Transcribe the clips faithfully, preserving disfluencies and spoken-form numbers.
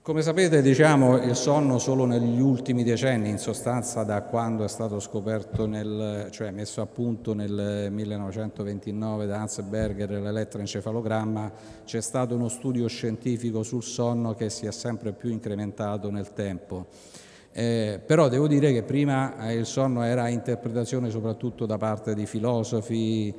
Come sapete, diciamo, il sonno solo negli ultimi decenni, in sostanza da quando è stato scoperto, nel, cioè messo a punto nel millenovecentoventinove da Hans Berger l'elettroencefalogramma, c'è stato uno studio scientifico sul sonno che si è sempre più incrementato nel tempo. Eh, però devo dire che prima eh, il sonno era interpretazione soprattutto da parte di filosofi,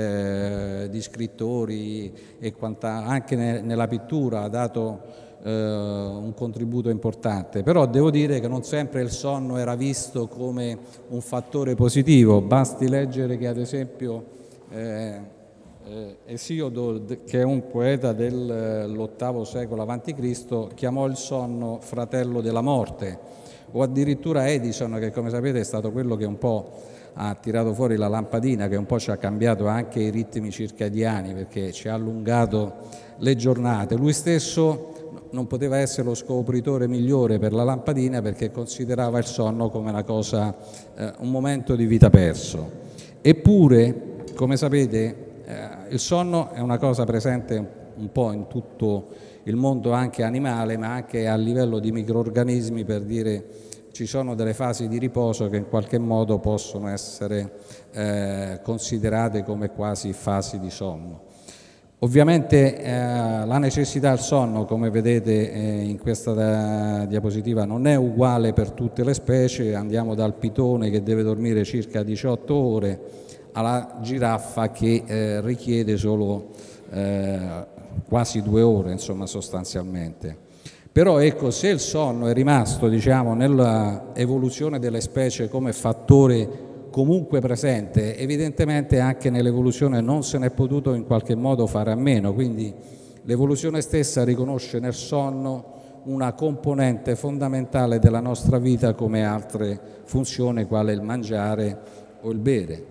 eh, di scrittori e quanta, anche ne, nella pittura ha dato eh, un contributo importante, però devo dire che non sempre il sonno era visto come un fattore positivo. Basti leggere che ad esempio eh, eh, Esiodo, che è un poeta dell'ottavo secolo avanti Cristo, chiamò il sonno fratello della morte, o addirittura Edison, che come sapete è stato quello che un po' ha tirato fuori la lampadina, che un po' ci ha cambiato anche i ritmi circadiani perché ci ha allungato le giornate. Lui stesso non poteva essere lo scopritore migliore per la lampadina perché considerava il sonno come una cosa, eh, un momento di vita perso. Eppure, come sapete, eh, il sonno è una cosa presente un po' in tutto il mondo anche animale, ma anche a livello di microrganismi, per dire ci sono delle fasi di riposo che in qualche modo possono essere eh, considerate come quasi fasi di sonno. Ovviamente eh, la necessità del sonno, come vedete eh, in questa diapositiva, non è uguale per tutte le specie. Andiamo dal pitone che deve dormire circa diciotto ore alla giraffa che eh, richiede solo eh, quasi due ore, insomma, sostanzialmente. Però ecco, se il sonno è rimasto, diciamo, nell'evoluzione delle specie come fattore comunque presente, evidentemente anche nell'evoluzione non se n'è potuto in qualche modo fare a meno, quindi l'evoluzione stessa riconosce nel sonno una componente fondamentale della nostra vita come altre funzioni quale il mangiare o il bere.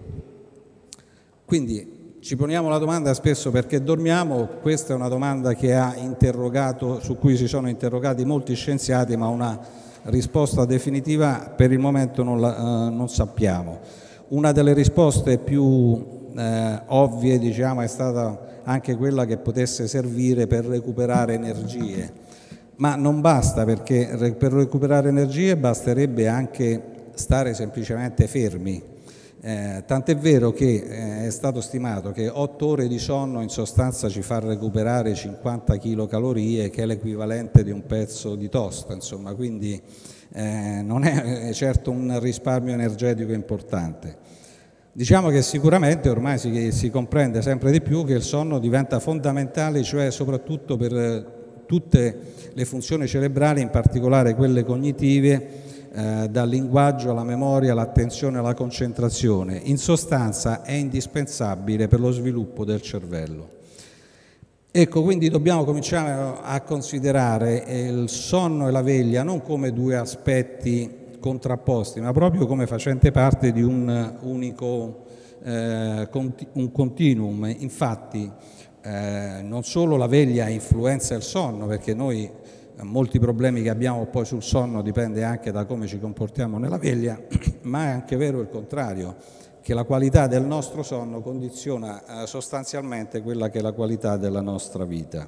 Quindi ci poniamo la domanda spesso perché dormiamo. Questa è una domanda che ha interrogato, su cui si sono interrogati molti scienziati, ma una risposta definitiva per il momento non, la, eh, non sappiamo. Una delle risposte più eh, ovvie, diciamo, è stata anche quella che potesse servire per recuperare energie, ma non basta, perché per recuperare energie basterebbe anche stare semplicemente fermi. Eh, tant'è vero che eh, è stato stimato che otto ore di sonno in sostanza ci fa recuperare cinquanta chilocalorie, che è l'equivalente di un pezzo di toast, insomma, quindi eh, non è certo un risparmio energetico importante. Diciamo che sicuramente ormai si, si comprende sempre di più che il sonno diventa fondamentale, cioè soprattutto per tutte le funzioni cerebrali, in particolare quelle cognitive, Eh, dal linguaggio alla memoria, all'attenzione, alla concentrazione. In sostanza è indispensabile per lo sviluppo del cervello. Ecco, quindi dobbiamo cominciare a considerare il sonno e la veglia non come due aspetti contrapposti, ma proprio come facente parte di un unico eh, un continuum. Infatti eh, non solo la veglia influenza il sonno, perché noi molti problemi che abbiamo poi sul sonno dipende anche da come ci comportiamo nella veglia, ma è anche vero il contrario, che la qualità del nostro sonno condiziona eh, sostanzialmente quella che è la qualità della nostra vita.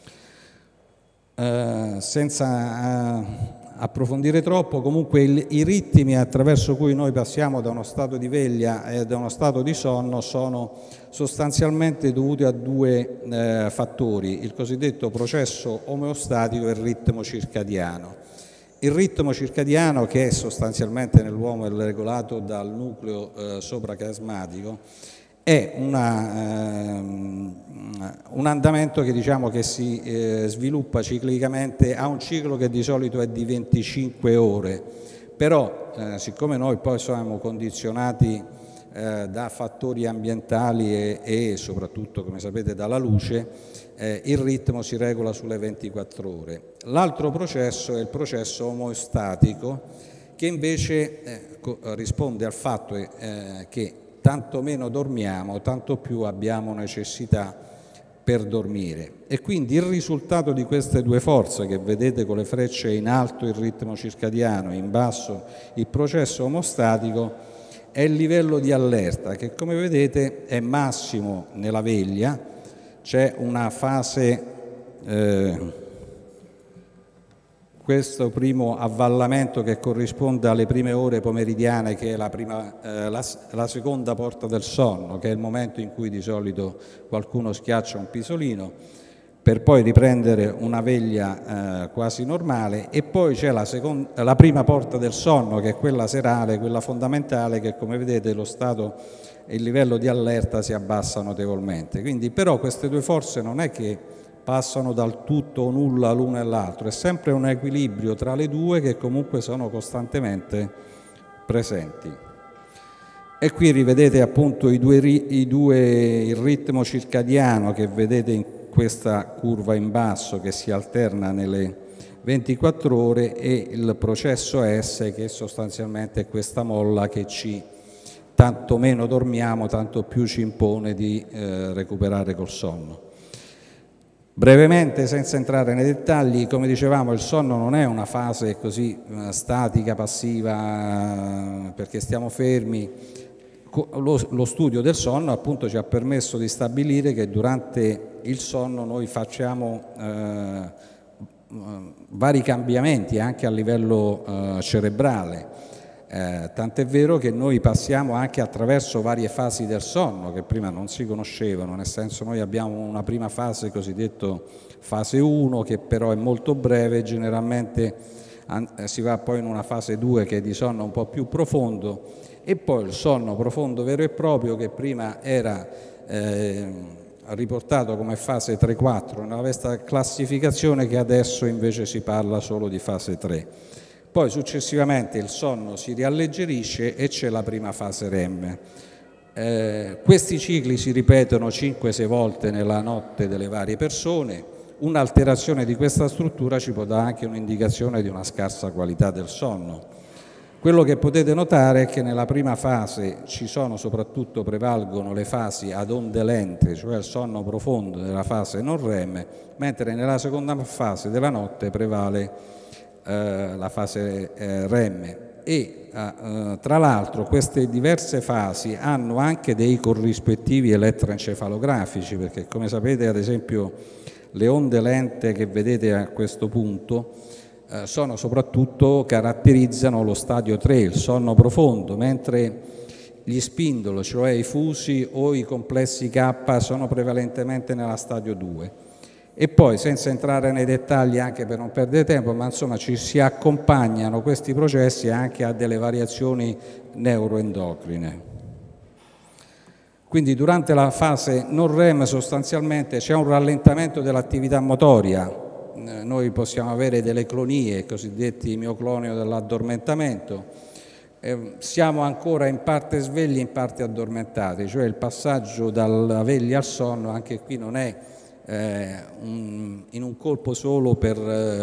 Eh, senza eh, approfondire troppo, comunque il, i ritmi attraverso cui noi passiamo da uno stato di veglia e da uno stato di sonno sono sostanzialmente dovuti a due eh, fattori, il cosiddetto processo omeostatico e il ritmo circadiano. Il ritmo circadiano, che è sostanzialmente nell'uomo è regolato dal nucleo eh, soprachiasmatico, è una, ehm, un andamento che, diciamo, che si eh, sviluppa ciclicamente, ha un ciclo che di solito è di venticinque ore, però eh, siccome noi poi siamo condizionati eh, da fattori ambientali e, e soprattutto, come sapete, dalla luce, eh, il ritmo si regola sulle ventiquattro ore. L'altro processo è il processo omeostatico, che invece eh, risponde al fatto eh, che tanto meno dormiamo, tanto più abbiamo necessità per dormire. E quindi il risultato di queste due forze, che vedete con le frecce in alto il ritmo circadiano, in basso il processo omostatico, è il livello di allerta, che come vedete è massimo nella veglia. C'è una fase eh, questo primo avvallamento che corrisponde alle prime ore pomeridiane, che è la, prima, eh, la, la seconda porta del sonno, che è il momento in cui di solito qualcuno schiaccia un pisolino, per poi riprendere una veglia eh, quasi normale, e poi c'è la, la prima porta del sonno, che è quella serale, quella fondamentale, che come vedete lo stato e il livello di allerta si abbassa notevolmente. Quindi però queste due forze non è che passano dal tutto o nulla l'uno e l'altro, è sempre un equilibrio tra le due che comunque sono costantemente presenti. E qui rivedete appunto i due, i due, il ritmo circadiano che vedete in questa curva in basso, che si alterna nelle ventiquattro ore, e il processo S, che sostanzialmente è questa molla che ci, tanto meno dormiamo, tanto più ci impone di eh, recuperare col sonno. Brevemente, senza entrare nei dettagli, come dicevamo, il sonno non è una fase così eh, statica, passiva, perché stiamo fermi. Lo, lo studio del sonno appunto ci ha permesso di stabilire che durante il sonno noi facciamo eh, vari cambiamenti anche a livello eh, cerebrale. Eh, tant'è vero che noi passiamo anche attraverso varie fasi del sonno che prima non si conoscevano, nel senso noi abbiamo una prima fase cosiddetta fase uno, che però è molto breve, generalmente si va poi in una fase due che è di sonno un po' più profondo, e poi il sonno profondo vero e proprio, che prima era eh, riportato come fase tre quattro nella questa classificazione, che adesso invece si parla solo di fase tre. Poi successivamente il sonno si rialleggerisce e c'è la prima fase REM. Eh, questi cicli si ripetono cinque sei volte nella notte delle varie persone. Un'alterazione di questa struttura ci può dare anche un'indicazione di una scarsa qualità del sonno. Quello che potete notare è che nella prima fase ci sono soprattutto, prevalgono le fasi ad onde lente, cioè il sonno profondo della fase non REM, mentre nella seconda fase della notte prevale la fase eh, REM, e eh, tra l'altro queste diverse fasi hanno anche dei corrispettivi elettroencefalografici, perché come sapete ad esempio le onde lente che vedete a questo punto eh, sono soprattutto, caratterizzano lo stadio tre, il sonno profondo, mentre gli spindolo, cioè i fusi o i complessi K, sono prevalentemente nella stadio due. E poi, senza entrare nei dettagli anche per non perdere tempo, ma insomma ci si accompagnano questi processi anche a delle variazioni neuroendocrine. Quindi durante la fase non REM sostanzialmente c'è un rallentamento dell'attività motoria, noi possiamo avere delle clonie, cosiddetti mioclonio dell'addormentamento, eh, siamo ancora in parte svegli, in parte addormentati, cioè il passaggio dalla veglia al sonno anche qui non è Eh, un, in un colpo solo per,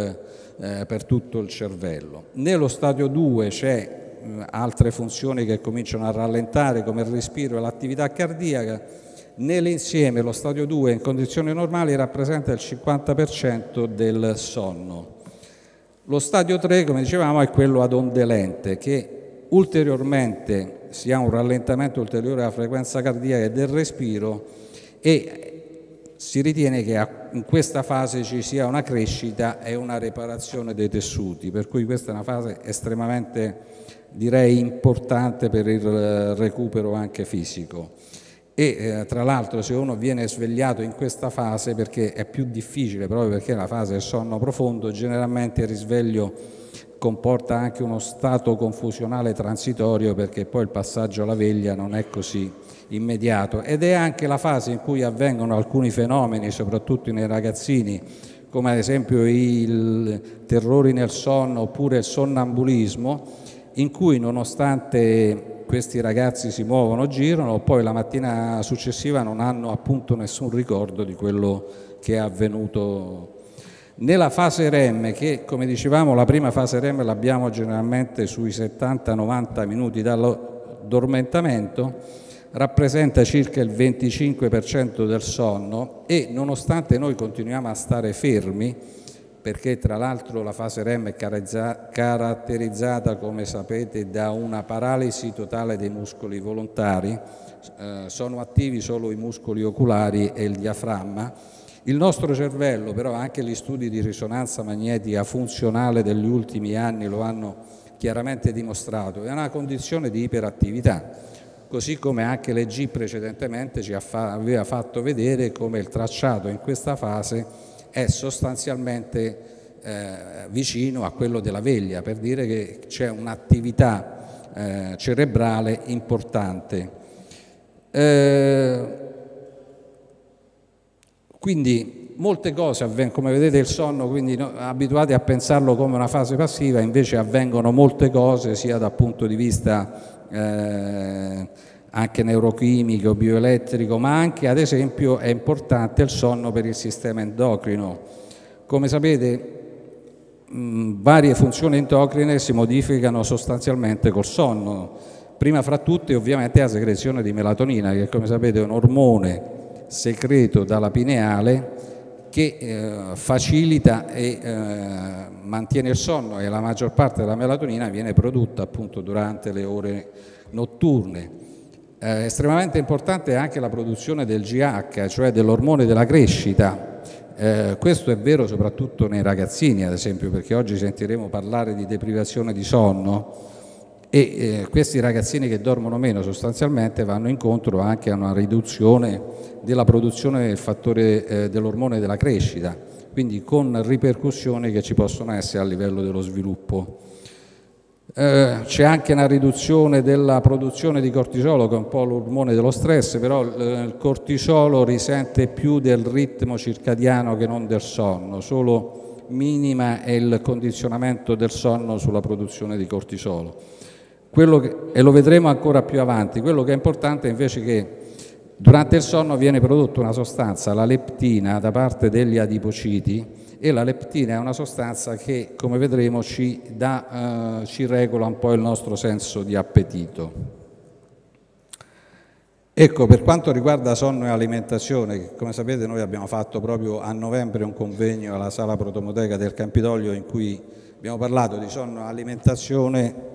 eh, per tutto il cervello. Nello stadio due c'è eh, altre funzioni che cominciano a rallentare, come il respiro e l'attività cardiaca. Nell'insieme lo stadio due in condizioni normali rappresenta il cinquanta per cento del sonno. Lo stadio tre, come dicevamo, è quello ad onde lente, che ulteriormente si ha un rallentamento ulteriore della frequenza cardiaca e del respiro, e si ritiene che in questa fase ci sia una crescita e una riparazione dei tessuti, per cui questa è una fase estremamente, direi, importante per il recupero anche fisico. E eh, tra l'altro se uno viene svegliato in questa fase, perché è più difficile, proprio perché la fase è sonno profondo, generalmente il risveglio comporta anche uno stato confusionale transitorio, perché poi il passaggio alla veglia non è così immediato, ed è anche la fase in cui avvengono alcuni fenomeni, soprattutto nei ragazzini, come ad esempio i terrori nel sonno oppure il sonnambulismo, in cui nonostante questi ragazzi si muovono, girano, poi la mattina successiva non hanno appunto nessun ricordo di quello che è avvenuto. Nella fase REM, che come dicevamo la prima fase REM l'abbiamo generalmente sui settanta novanta minuti dall'addormentamento, rappresenta circa il venticinque per cento del sonno, e nonostante noi continuiamo a stare fermi, perché tra l'altro la fase REM è caratterizzata, come sapete, da una paralisi totale dei muscoli volontari, eh, sono attivi solo i muscoli oculari e il diaframma, Il nostro cervello, però, anche gli studi di risonanza magnetica funzionale degli ultimi anni lo hanno chiaramente dimostrato, è una condizione di iperattività, così come anche l'E G precedentemente ci aveva fatto vedere come il tracciato in questa fase è sostanzialmente eh, vicino a quello della veglia, per dire che c'è un'attività eh, cerebrale importante. Eh, Quindi molte cose avvengono, come vedete il sonno, quindi no, abituati a pensarlo come una fase passiva, invece avvengono molte cose sia dal punto di vista eh, anche neurochimico, bioelettrico, ma anche ad esempio è importante il sonno per il sistema endocrino. Come sapete mh, varie funzioni endocrine si modificano sostanzialmente col sonno, prima fra tutte ovviamente la secrezione di melatonina, che come sapete è un ormone secreto dalla pineale che eh, facilita e eh, mantiene il sonno, e la maggior parte della melatonina viene prodotta appunto durante le ore notturne. Eh, estremamente importante è anche la produzione del G H, cioè dell'ormone della crescita. Eh, questo è vero soprattutto nei ragazzini, ad esempio, perché oggi sentiremo parlare di deprivazione di sonno, e eh, questi ragazzini che dormono meno sostanzialmente vanno incontro anche a una riduzione della produzione del fattore eh, dell'ormone della crescita, quindi con ripercussioni che ci possono essere a livello dello sviluppo. Eh, c'è anche una riduzione della produzione di cortisolo, che è un po' l'ormone dello stress, però il, il cortisolo risente più del ritmo circadiano che non del sonno, solo minima è il condizionamento del sonno sulla produzione di cortisolo. Quello che, e lo vedremo ancora più avanti. Quello che è importante invece è che durante il sonno viene prodotta una sostanza, la leptina, da parte degli adipociti, e la leptina è una sostanza che, come vedremo, ci, dà, eh, ci regola un po' il nostro senso di appetito. Ecco, per quanto riguarda sonno e alimentazione, che come sapete noi abbiamo fatto proprio a novembre un convegno alla Sala Protomoteca del Campidoglio in cui abbiamo parlato di sonno e alimentazione,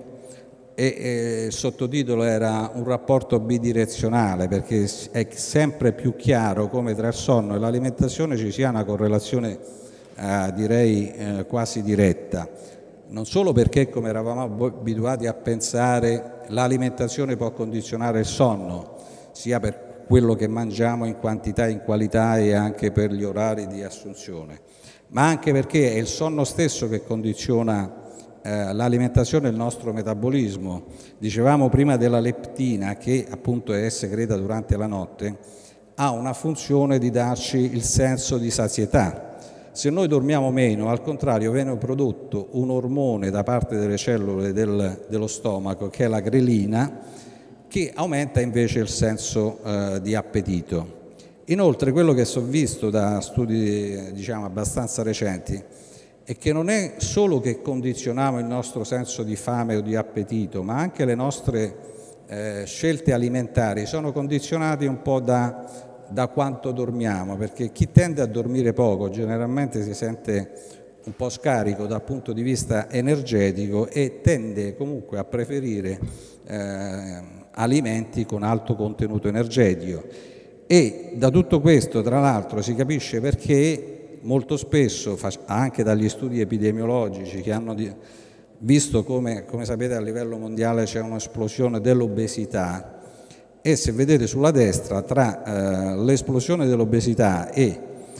e il sottotitolo era un rapporto bidirezionale, perché è sempre più chiaro come tra il sonno e l'alimentazione ci sia una correlazione eh, direi eh, quasi diretta, non solo perché, come eravamo abituati a pensare, l'alimentazione può condizionare il sonno, sia per quello che mangiamo in quantità e in qualità e anche per gli orari di assunzione, ma anche perché è il sonno stesso che condiziona Eh, l'alimentazione e il nostro metabolismo. Dicevamo prima della leptina, che appunto è secreta durante la notte, ha una funzione di darci il senso di sazietà. Se noi dormiamo meno, al contrario, viene prodotto un ormone da parte delle cellule del, dello stomaco, che è la grelina, che aumenta invece il senso eh, di appetito. Inoltre, quello che so visto da studi diciamo abbastanza recenti e che non è solo che condizioniamo il nostro senso di fame o di appetito, ma anche le nostre eh, scelte alimentari sono condizionate un po' da, da quanto dormiamo, perché chi tende a dormire poco generalmente si sente un po' scarico dal punto di vista energetico e tende comunque a preferire eh, alimenti con alto contenuto energetico. E da tutto questo, tra l'altro, si capisce perché molto spesso, anche dagli studi epidemiologici che hanno visto come, come sapete, a livello mondiale c'è un'esplosione dell'obesità, e se vedete sulla destra, tra eh, l'esplosione dell'obesità e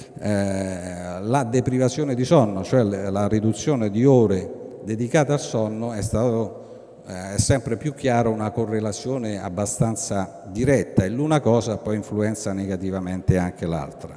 eh, la deprivazione di sonno, cioè la riduzione di ore dedicate al sonno, è, stato, eh, è sempre più chiaro una correlazione abbastanza diretta, e l'una cosa poi influenza negativamente anche l'altra.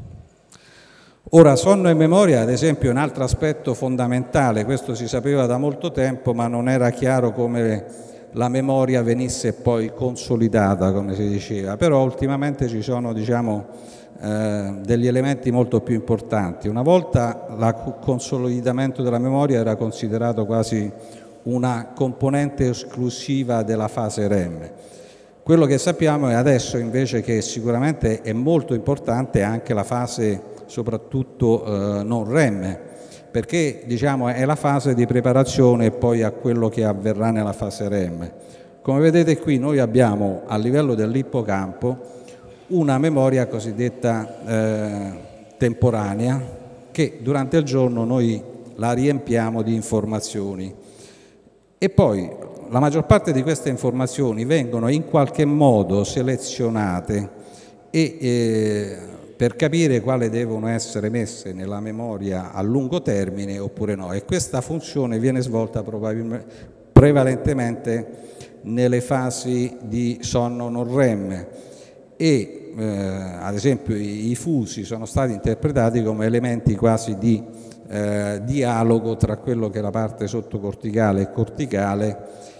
Ora, sonno e memoria, ad esempio, è un altro aspetto fondamentale. Questo si sapeva da molto tempo, ma non era chiaro come la memoria venisse poi consolidata, come si diceva. Però ultimamente ci sono, diciamo, eh, degli elementi molto più importanti. Una volta il consolidamento della memoria era considerato quasi una componente esclusiva della fase R E M. Quello che sappiamo è adesso invece che sicuramente è molto importante anche la fase soprattutto eh, non R E M, perché diciamo è la fase di preparazione poi a quello che avverrà nella fase R E M. Come vedete qui noi abbiamo a livello dell'ippocampo una memoria cosiddetta eh, temporanea che durante il giorno noi la riempiamo di informazioni e poi la maggior parte di queste informazioni vengono in qualche modo selezionate e eh, per capire quali devono essere messe nella memoria a lungo termine oppure no, e questa funzione viene svolta probabilmente prevalentemente nelle fasi di sonno non REM e eh, ad esempio i, i fusi sono stati interpretati come elementi quasi di eh, dialogo tra quello che è la parte sottocorticale e corticale,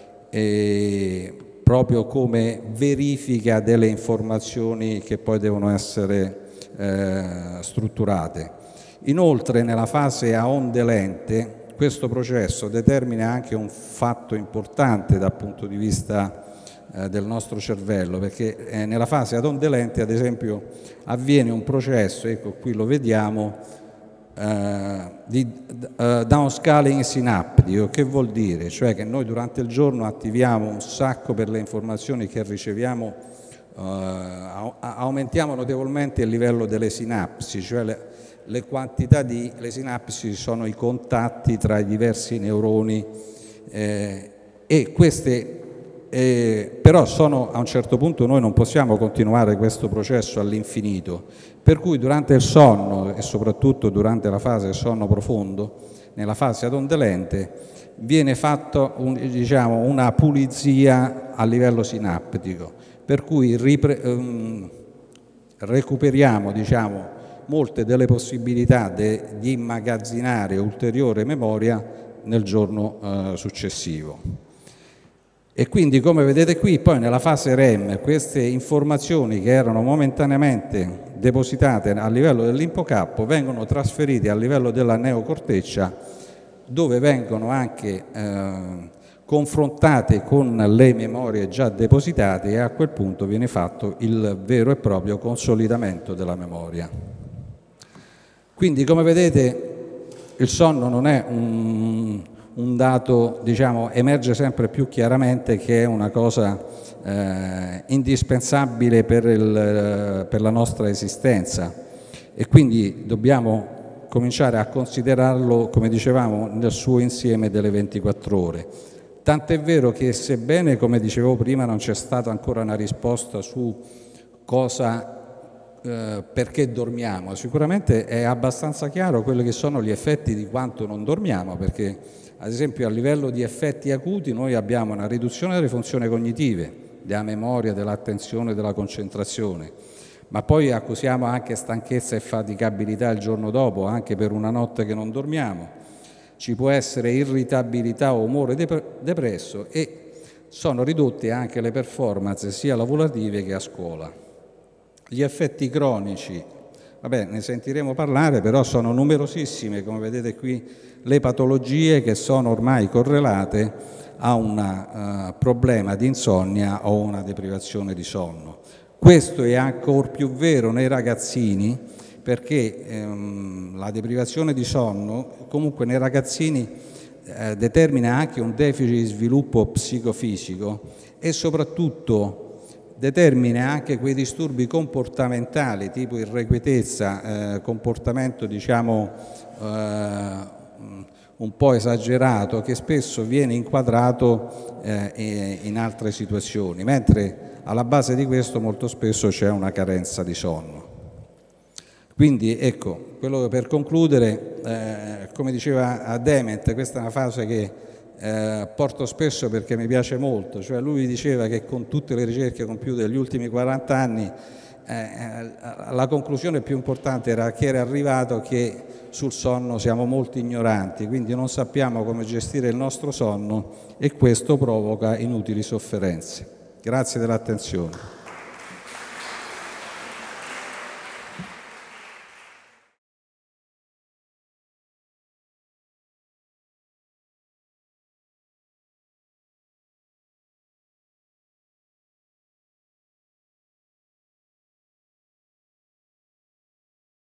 e proprio come verifica delle informazioni che poi devono essere eh, strutturate. Inoltre nella fase a onde lente questo processo determina anche un fatto importante dal punto di vista eh, del nostro cervello, perché eh, nella fase ad onde lente ad esempio avviene un processo, ecco qui lo vediamo, eh, di uh, downscaling sinaptico. Che vuol dire? Cioè che noi durante il giorno attiviamo un sacco per le informazioni che riceviamo, uh, aumentiamo notevolmente il livello delle sinapsi, cioè le, le quantità di le sinapsi sono i contatti tra i diversi neuroni eh, e queste eh, però sono, a un certo punto noi non possiamo continuare questo processo all'infinito, per cui durante il sonno e soprattutto durante la fase sonno profondo, nella fase ad onde lente viene fatta un, diciamo, una pulizia a livello sinaptico, per cui ripre, um, recuperiamo diciamo, molte delle possibilità de, di immagazzinare ulteriore memoria nel giorno eh, successivo. E quindi, come vedete qui, poi nella fase REM queste informazioni che erano momentaneamente depositate a livello dell'ippocampo vengono trasferite a livello della neocorteccia, dove vengono anche eh, confrontate con le memorie già depositate e a quel punto viene fatto il vero e proprio consolidamento della memoria. Quindi, come vedete, il sonno non è un, un dato, diciamo, emerge sempre più chiaramente che è una cosa eh, indispensabile per, il, per la nostra esistenza e quindi dobbiamo cominciare a considerarlo, come dicevamo, nel suo insieme delle ventiquattro ore. Tant'è vero che, sebbene, come dicevo prima, non c'è stata ancora una risposta su cosa Eh, perché dormiamo, sicuramente è abbastanza chiaro quelli che sono gli effetti di quanto non dormiamo, perché ad esempio a livello di effetti acuti noi abbiamo una riduzione delle funzioni cognitive, della memoria, dell'attenzione, della concentrazione, ma poi accusiamo anche stanchezza e faticabilità il giorno dopo, anche per una notte che non dormiamo. Ci può essere irritabilità o umore depresso e sono ridotte anche le performance sia lavorative che a scuola. Gli effetti cronici, vabbè, ne sentiremo parlare, però sono numerosissime, come vedete qui, le patologie che sono ormai correlate a un uh, problema di insonnia o una deprivazione di sonno. Questo è ancora più vero nei ragazzini, perché ehm, la deprivazione di sonno comunque nei ragazzini eh, determina anche un deficit di sviluppo psicofisico e soprattutto determina anche quei disturbi comportamentali tipo irrequietezza, eh, comportamento diciamo eh, un po' esagerato che spesso viene inquadrato eh, in altre situazioni, mentre alla base di questo molto spesso c'è una carenza di sonno. Quindi ecco, quello per concludere, eh, come diceva Dement, questa è una fase che Eh, porto spesso perché mi piace molto, cioè lui diceva che con tutte le ricerche compiute negli ultimi quaranta anni eh, la conclusione più importante era che era arrivato che sul sonno siamo molto ignoranti, quindi non sappiamo come gestire il nostro sonno e questo provoca inutili sofferenze. Grazie dell'attenzione.